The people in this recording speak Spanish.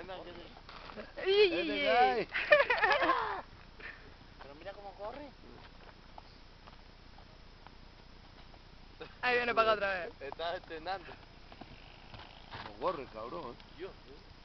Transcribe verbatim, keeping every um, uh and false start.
Pero mira cómo corre. Ahí viene para acá otra vez. Estás entrenando. Como corre, cabrón. Dios, Dios.